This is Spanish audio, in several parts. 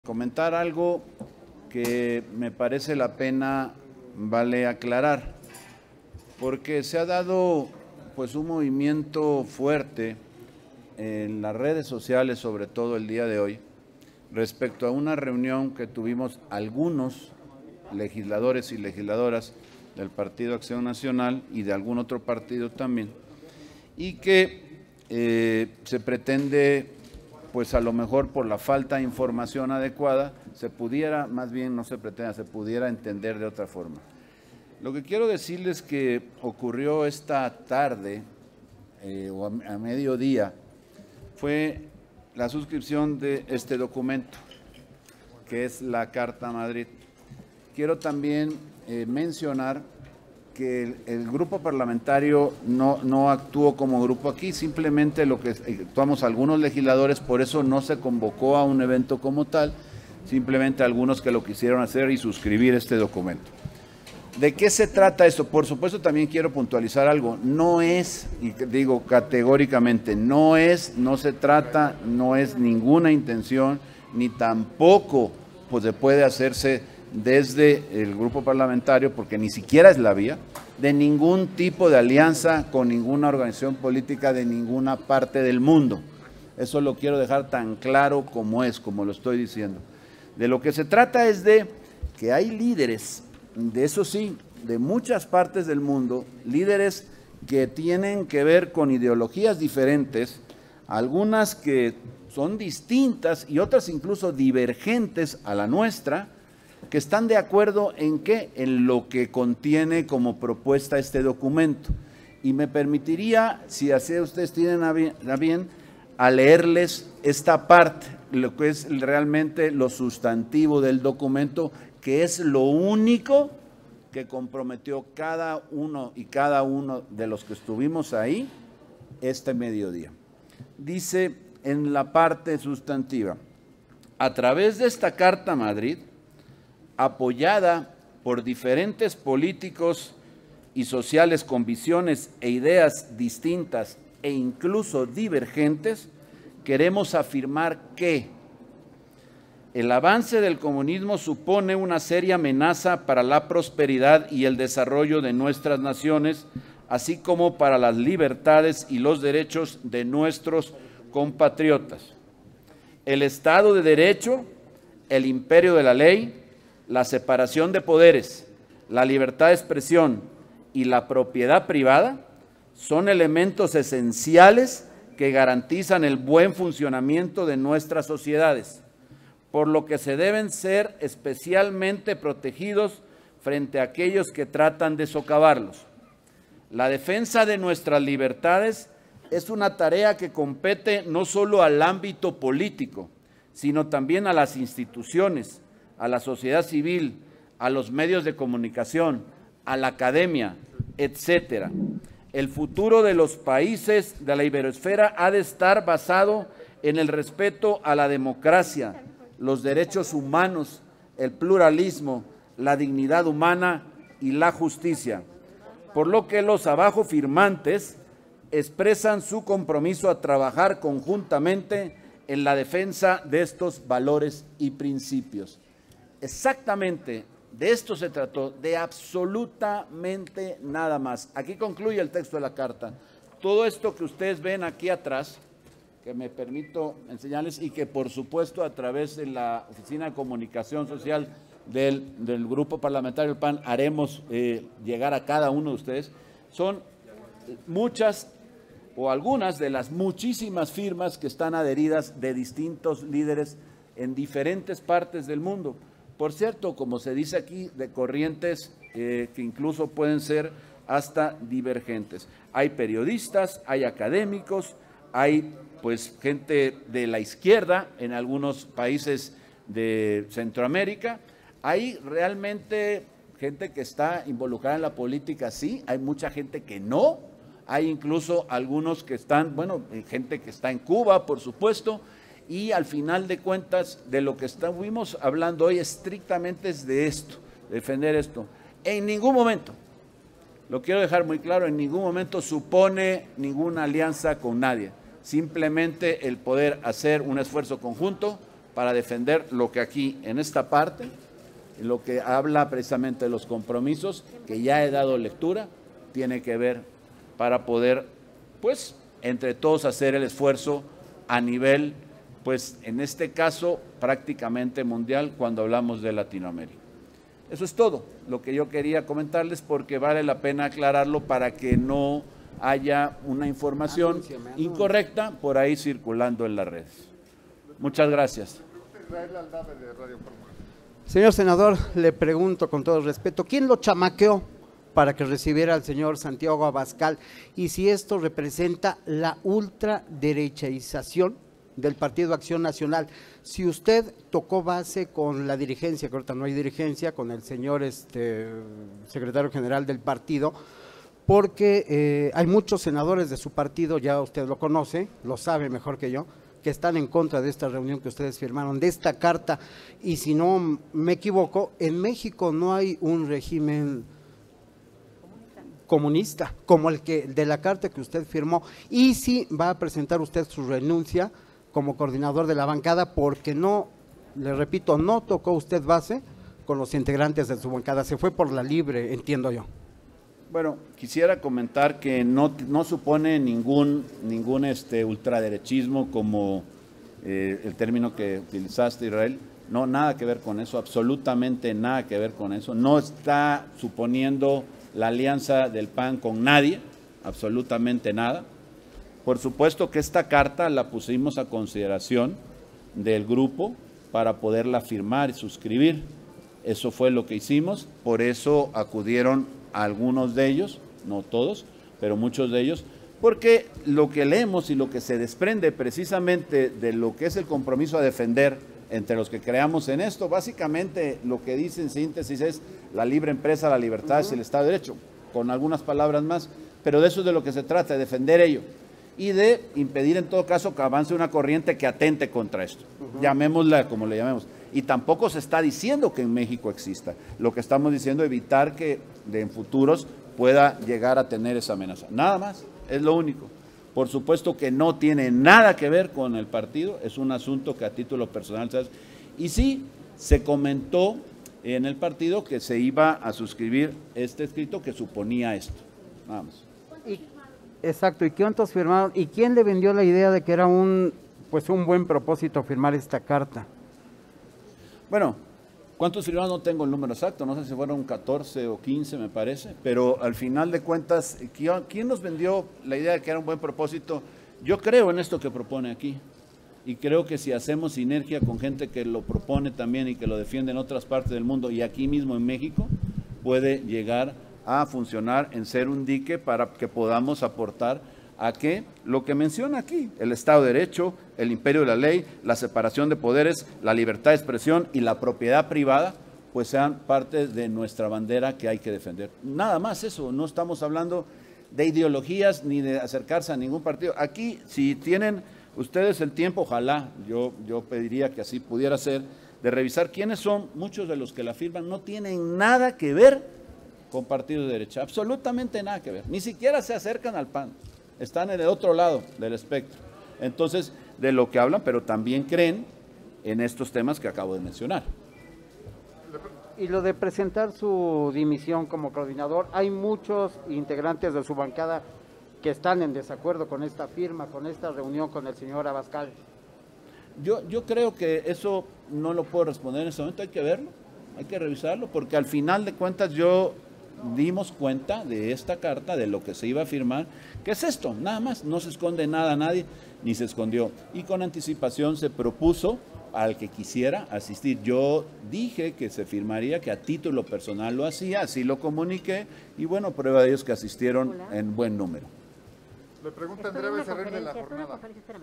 Comentar algo que me parece la pena vale aclarar, porque se ha dado pues un movimiento fuerte en las redes sociales, sobre todo el día de hoy, respecto a una reunión que tuvimos algunos legisladores y legisladoras del Partido Acción Nacional y de algún otro partido también, y que se pretende, pues a lo mejor por la falta de información adecuada, se pudiera, más bien no se pretende, se pudiera entender de otra forma. Lo que quiero decirles que ocurrió esta tarde o a mediodía fue la suscripción de este documento, que es la Carta Madrid. Quiero también mencionar que el grupo parlamentario no actuó como grupo aquí, simplemente lo que actuamos algunos legisladores, por eso no se convocó a un evento como tal, simplemente algunos que lo quisieron hacer y suscribir este documento. ¿De qué se trata esto? Por supuesto también quiero puntualizar algo, no es, y digo categóricamente, no se trata, no es ninguna intención, ni tampoco pues puede hacerse desde el grupo parlamentario, porque ni siquiera es la vía, de ningún tipo de alianza con ninguna organización política de ninguna parte del mundo. Eso lo quiero dejar tan claro como es, como lo estoy diciendo. De lo que se trata es de que hay líderes, de eso sí, de muchas partes del mundo, líderes que tienen que ver con ideologías diferentes, algunas que son distintas y otras incluso divergentes a la nuestra, que están de acuerdo en qué, en lo que contiene como propuesta este documento. Y me permitiría, si así ustedes tienen a bien, a leerles esta parte, lo que es realmente lo sustantivo del documento, que es lo único que comprometió cada uno y cada uno de los que estuvimos ahí este mediodía. Dice en la parte sustantiva: a través de esta Carta Madrid, apoyada por diferentes políticos y sociales con visiones e ideas distintas e incluso divergentes, queremos afirmar que el avance del comunismo supone una seria amenaza para la prosperidad y el desarrollo de nuestras naciones, así como para las libertades y los derechos de nuestros compatriotas. El Estado de Derecho, el imperio de la ley, la separación de poderes, la libertad de expresión y la propiedad privada son elementos esenciales que garantizan el buen funcionamiento de nuestras sociedades, por lo que se deben ser especialmente protegidos frente a aquellos que tratan de socavarlos. La defensa de nuestras libertades es una tarea que compete no solo al ámbito político, sino también a las instituciones, a la sociedad civil, a los medios de comunicación, a la academia, etcétera. El futuro de los países de la iberoesfera ha de estar basado en el respeto a la democracia, los derechos humanos, el pluralismo, la dignidad humana y la justicia, por lo que los abajo firmantes expresan su compromiso a trabajar conjuntamente en la defensa de estos valores y principios. Exactamente de esto se trató, de absolutamente nada más. Aquí concluye el texto de la carta. Todo esto que ustedes ven aquí atrás, que me permito enseñarles, y que por supuesto a través de la Oficina de Comunicación Social del Grupo Parlamentario del PAN haremos llegar a cada uno de ustedes, son muchas o algunas de las muchísimas firmas que están adheridas de distintos líderes en diferentes partes del mundo. Por cierto, como se dice aquí, de corrientes que incluso pueden ser hasta divergentes. Hay periodistas, hay académicos, hay pues gente de la izquierda en algunos países de Centroamérica, hay realmente gente que está involucrada en la política, sí, hay mucha gente que no, hay incluso algunos que están, bueno, gente que está en Cuba, por supuesto, y al final de cuentas, de lo que estuvimos hablando hoy estrictamente es de esto, defender esto. En ningún momento, lo quiero dejar muy claro, en ningún momento supone ninguna alianza con nadie. Simplemente el poder hacer un esfuerzo conjunto para defender lo que aquí, en esta parte, lo que habla precisamente de los compromisos, que ya he dado lectura, tiene que ver para poder, pues, entre todos hacer el esfuerzo a nivel, pues, en este caso, prácticamente mundial, cuando hablamos de Latinoamérica. Eso es todo lo que yo quería comentarles, porque vale la pena aclararlo para que no haya una información incorrecta por ahí circulando en las redes. Muchas gracias. Señor senador, le pregunto con todo respeto, ¿quién lo chamaqueó para que recibiera al señor Santiago Abascal? Y si esto representa la ultraderechaización del Partido Acción Nacional. Si usted tocó base con la dirigencia, que ahorita no hay dirigencia, con el señor secretario general del partido, porque hay muchos senadores de su partido, ya usted lo conoce, lo sabe mejor que yo, que están en contra de esta reunión que ustedes firmaron, de esta carta, y si no me equivoco, en México no hay un régimen comunista como el que de la carta que usted firmó, y si va a presentar usted su renuncia como coordinador de la bancada, porque no, le repito, no tocó usted base con los integrantes de su bancada, se fue por la libre, entiendo yo. Bueno, quisiera comentar que no supone ningún ultraderechismo como el término que utilizaste, Israel. No, nada que ver con eso, absolutamente nada que ver con eso. No está suponiendo la alianza del PAN con nadie, absolutamente nada. Por supuesto que esta carta la pusimos a consideración del grupo para poderla firmar y suscribir. Eso fue lo que hicimos, por eso acudieron algunos de ellos, no todos, pero muchos de ellos, porque lo que leemos y lo que se desprende precisamente de lo que es el compromiso a defender entre los que creamos en esto, básicamente lo que dice en síntesis es la libre empresa, la libertad y el Estado de Derecho, con algunas palabras más, pero de eso es de lo que se trata, de defender ello y de impedir en todo caso que avance una corriente que atente contra esto, llamémosla como le llamemos. Y tampoco se está diciendo que en México exista, lo que estamos diciendo es evitar que en futuros pueda llegar a tener esa amenaza. Nada más, es lo único. Por supuesto que no tiene nada que ver con el partido, es un asunto que a título personal se hace. Y sí, se comentó en el partido que se iba a suscribir este escrito que suponía esto, nada más. Exacto, ¿y cuántos firmaron? ¿Y quién le vendió la idea de que era un buen propósito firmar esta carta? Bueno, ¿cuántos firmaron? No tengo el número exacto, no sé si fueron 14 o 15 me parece, pero al final de cuentas, ¿quién nos vendió la idea de que era un buen propósito? Yo creo en esto que propone aquí y creo que si hacemos sinergia con gente que lo propone también y que lo defiende en otras partes del mundo y aquí mismo en México, puede llegar a funcionar en ser un dique para que podamos aportar a que lo que menciona aquí, el Estado de Derecho, el imperio de la ley, la separación de poderes, la libertad de expresión y la propiedad privada, pues sean parte de nuestra bandera que hay que defender. Nada más eso, no estamos hablando de ideologías ni de acercarse a ningún partido. Aquí, si tienen ustedes el tiempo, ojalá, yo pediría que así pudiera ser, de revisar quiénes son, muchos de los que la firman no tienen nada que ver con partidos de derecha, absolutamente nada que ver, ni siquiera se acercan al PAN. Están en el otro lado del espectro. Entonces, de lo que hablan, pero también creen en estos temas que acabo de mencionar. Y lo de presentar su dimisión como coordinador, hay muchos integrantes de su bancada que están en desacuerdo con esta firma, con esta reunión con el señor Abascal. Yo creo que eso no lo puedo responder en este momento, hay que verlo, hay que revisarlo, porque al final de cuentas dimos cuenta de esta carta, de lo que se iba a firmar, que es esto, nada más, no se esconde nada a nadie, ni se escondió. Y con anticipación se propuso al que quisiera asistir. Yo dije que se firmaría, que a título personal lo hacía, así lo comuniqué, y bueno, prueba de ello es que asistieron en buen número. Le pregunta Andrea Becerril de la jornada.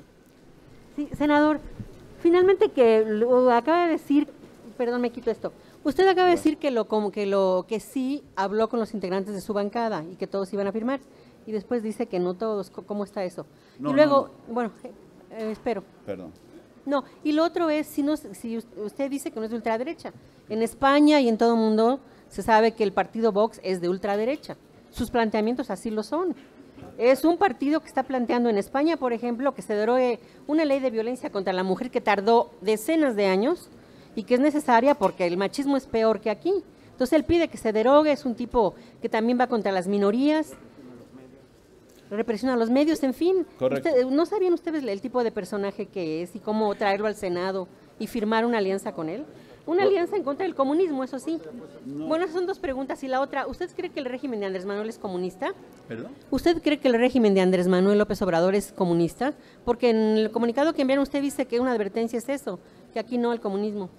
Sí, senador, finalmente que lo acaba de decir, perdón, me quito esto. Usted acaba de decir que sí habló con los integrantes de su bancada y que todos iban a firmar, y después dice que no todos. ¿Cómo está eso? No, y luego, bueno, espero. Perdón. No, y lo otro es, si usted dice que no es de ultraderecha, en España y en todo el mundo se sabe que el partido Vox es de ultraderecha, sus planteamientos así lo son. Es un partido que está planteando en España, por ejemplo, que se derogue una ley de violencia contra la mujer que tardó decenas de años y que es necesaria porque el machismo es peor que aquí. Entonces él pide que se derogue, es un tipo que también va contra las minorías, represiona a los medios, en fin. Correcto. ¿No sabían ustedes el tipo de personaje que es y cómo traerlo al Senado y firmar una alianza con él? Una alianza en contra del comunismo, eso sí. No. Bueno, esas son dos preguntas. Y la otra, ¿usted cree que el régimen de Andrés Manuel es comunista? ¿Perdón? ¿Usted cree que el régimen de Andrés Manuel López Obrador es comunista? Porque en el comunicado que enviaron usted dice que una advertencia es eso, que aquí no al comunismo.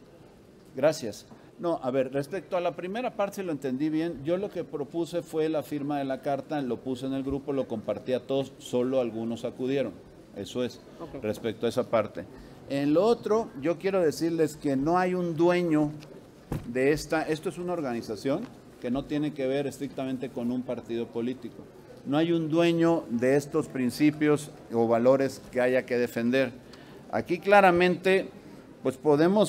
Gracias. No, a ver, respecto a la primera parte, si lo entendí bien, yo lo que propuse fue la firma de la carta, lo puse en el grupo, lo compartí a todos, solo algunos acudieron. Eso es, Ok. respecto a esa parte. En lo otro, yo quiero decirles que no hay un dueño de esto es una organización que no tiene que ver estrictamente con un partido político. No hay un dueño de estos principios o valores que haya que defender. Aquí claramente, pues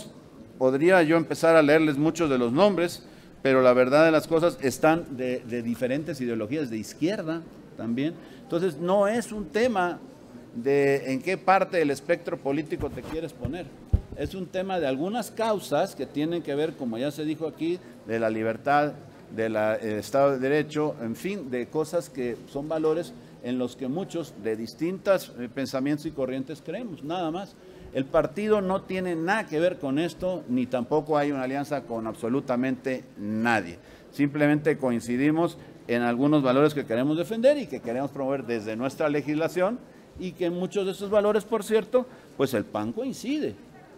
podría yo empezar a leerles muchos de los nombres, pero la verdad de las cosas están de diferentes ideologías, de izquierda también. Entonces no es un tema de en qué parte del espectro político te quieres poner. Es un tema de algunas causas que tienen que ver, como ya se dijo aquí, de la libertad, del Estado de Derecho, en fin, de cosas que son valores en los que muchos de distintos pensamientos y corrientes creemos, nada más. El partido no tiene nada que ver con esto, ni tampoco hay una alianza con absolutamente nadie. Simplemente coincidimos en algunos valores que queremos defender y que queremos promover desde nuestra legislación, y que muchos de esos valores, por cierto, pues el PAN coincide.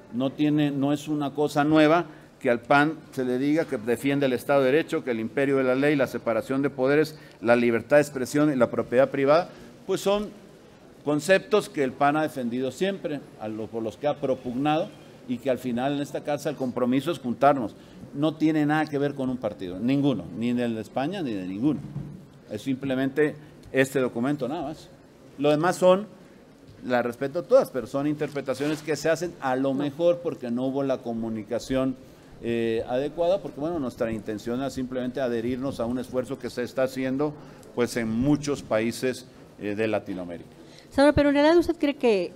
No es una cosa nueva que al PAN se le diga que defiende el Estado de Derecho, que el imperio de la ley, la separación de poderes, la libertad de expresión y la propiedad privada, pues son conceptos que el PAN ha defendido siempre, por los que ha propugnado, y que al final en esta casa el compromiso es juntarnos. No tiene nada que ver con un partido, ninguno, ni del de España ni de ninguno. Es simplemente este documento nada más. Lo demás son, la respeto a todas, pero son interpretaciones que se hacen a lo mejor porque no hubo la comunicación adecuada, porque bueno, nuestra intención es simplemente adherirnos a un esfuerzo que se está haciendo pues en muchos países de Latinoamérica. Senador, pero en realidad usted cree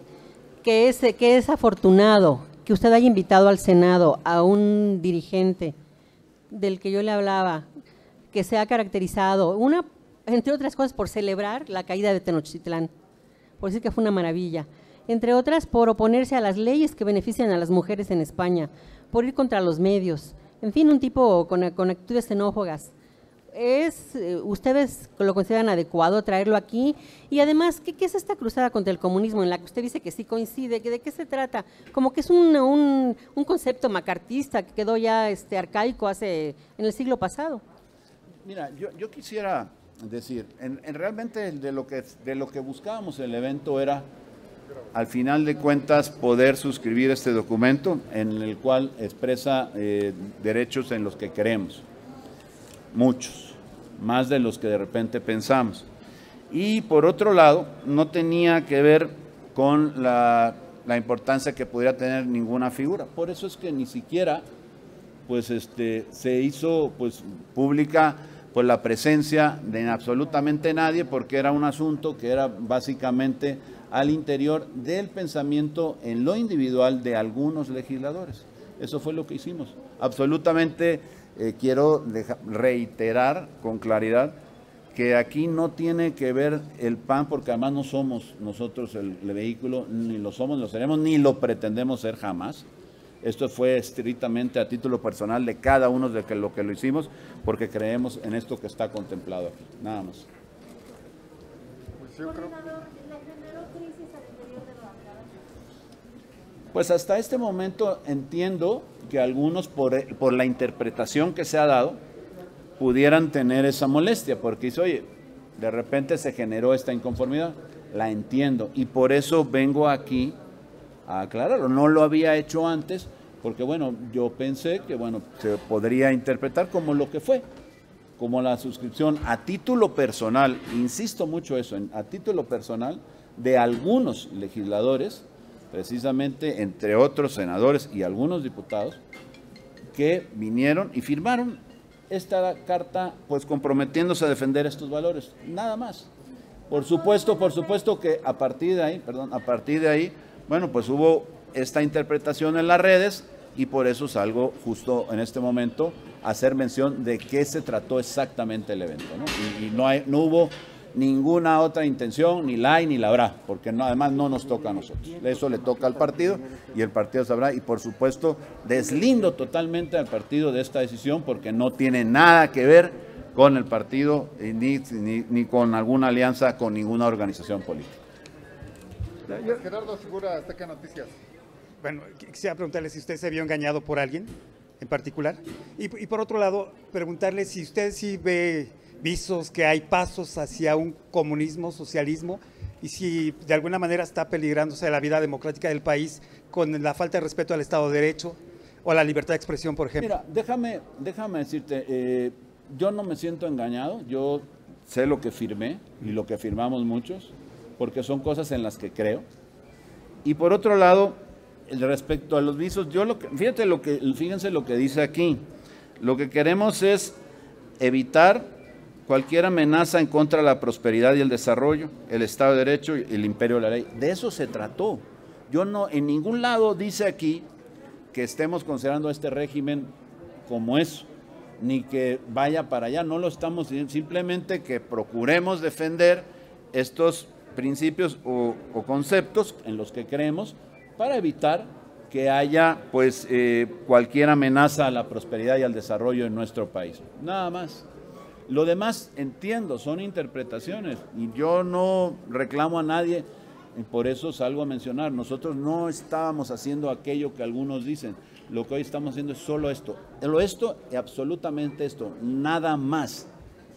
que es afortunado que usted haya invitado al Senado a un dirigente del que yo le hablaba, que se ha caracterizado, entre otras cosas, por celebrar la caída de Tenochtitlán, por decir que fue una maravilla, entre otras por oponerse a las leyes que benefician a las mujeres en España, por ir contra los medios, en fin, un tipo con actitudes xenófobas. ¿Ustedes lo consideran adecuado traerlo aquí? Y además, ¿qué es esta cruzada contra el comunismo en la que usted dice que sí coincide? ¿De qué se trata? Como que es un concepto macartista que quedó ya arcaico en el siglo pasado. Mira, yo quisiera decir, realmente de lo que buscábamos en el evento era, al final de cuentas, poder suscribir este documento en el cual expresa derechos en los que creemos. Muchos, más de los que de repente pensamos. Y por otro lado, no tenía que ver con la importancia que pudiera tener ninguna figura. Por eso es que ni siquiera pues, se hizo pues, pública pues, la presencia de absolutamente nadie, porque era un asunto que era básicamente al interior del pensamiento en lo individual de algunos legisladores. Eso fue lo que hicimos. Absolutamente quiero reiterar con claridad que aquí no tiene que ver el PAN, porque además no somos nosotros el vehículo, ni lo somos, ni lo seremos, ni lo pretendemos ser jamás. Esto fue estrictamente a título personal de cada uno de lo que lo hicimos, porque creemos en esto que está contemplado aquí, nada más. Pues yo creo... Pues hasta este momento entiendo que algunos, por la interpretación que se ha dado, pudieran tener esa molestia, porque dice, oye, de repente se generó esta inconformidad, la entiendo, y por eso vengo aquí a aclararlo. No lo había hecho antes, porque bueno, yo pensé que bueno, se podría interpretar como lo que fue, como la suscripción a título personal, insisto mucho eso, a título personal de algunos legisladores, precisamente entre otros senadores y algunos diputados, que vinieron y firmaron esta carta pues comprometiéndose a defender estos valores, nada más. Por supuesto que a partir de ahí, bueno, pues hubo esta interpretación en las redes y por eso salgo justo en este momento a hacer mención de qué se trató exactamente el evento, ¿no? Y no hubo ninguna otra intención, ni la hay ni la habrá, porque además no nos toca a nosotros. Eso le toca al partido y el partido sabrá. Y por supuesto, deslindo totalmente al partido de esta decisión porque no tiene nada que ver con el partido ni con alguna alianza con ninguna organización política. Gerardo Segura, Azteca Noticias. Bueno, quisiera preguntarle si usted se vio engañado por alguien en particular. Y por otro lado, preguntarle si usted sí ve visos que hay pasos hacia un comunismo, socialismo, y si de alguna manera está peligrándose la vida democrática del país con la falta de respeto al Estado de Derecho o a la libertad de expresión, por ejemplo. Mira, déjame decirte, yo no me siento engañado, yo sé lo que firmé y lo que firmamos muchos, porque son cosas en las que creo. Y por otro lado, respecto a los visos, fíjense lo que dice aquí. Lo que queremos es evitar cualquier amenaza en contra de la prosperidad y el desarrollo, el Estado de Derecho y el imperio de la ley. De eso se trató. Yo no, en ningún lado dice aquí que estemos considerando este régimen como eso, ni que vaya para allá, no lo estamos diciendo, simplemente que procuremos defender estos principios o conceptos en los que creemos para evitar que haya pues cualquier amenaza a la prosperidad y al desarrollo en nuestro país. Nada más. Lo demás, entiendo, son interpretaciones y yo no reclamo a nadie, y por eso salgo a mencionar, nosotros no estábamos haciendo aquello que algunos dicen, lo que hoy estamos haciendo es solo esto y absolutamente esto, nada más.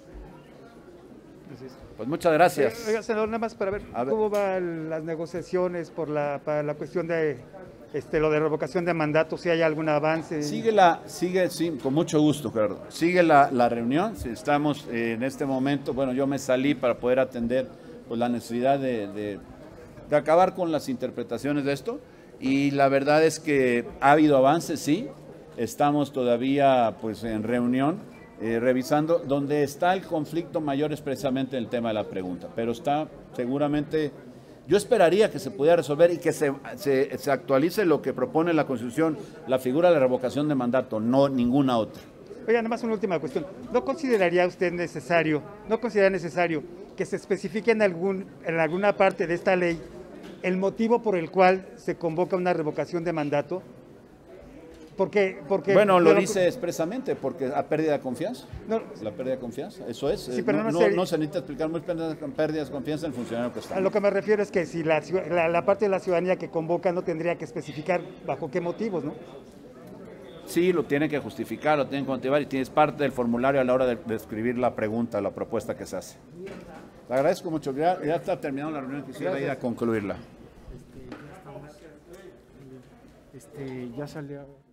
Pues muchas gracias. Oiga, senador, nada más para ver cómo van las negociaciones para la cuestión de lo de revocación de mandato, si hay algún avance. Sigue, sí, con mucho gusto, Gerardo. Sigue la reunión, estamos en este momento, bueno, yo me salí para poder atender pues, la necesidad de acabar con las interpretaciones de esto, y la verdad es que ha habido avances, sí, estamos todavía pues en reunión, revisando, donde está el conflicto mayor es precisamente el tema de la pregunta, pero está seguramente. Yo esperaría que se pudiera resolver y que se actualice lo que propone la Constitución, la figura de la revocación de mandato, no ninguna otra. Oiga, nada más una última cuestión. ¿No considera necesario que se especifique en alguna parte de esta ley el motivo por el cual se convoca una revocación de mandato? Porque bueno, lo dice expresamente, porque a pérdida de confianza. No, la pérdida de confianza, eso es. Sí, pero no se necesita explicar muy pérdidas de confianza en el funcionario que está. A lo que me refiero es que si la parte de la ciudadanía que convoca no tendría que especificar bajo qué motivos, ¿no? Sí, lo tiene que justificar, lo tiene que motivar y tienes parte del formulario a la hora de escribir la pregunta, la propuesta que se hace. Le agradezco mucho. Ya está terminando la reunión, quisiera ir a concluirla. Ya salió.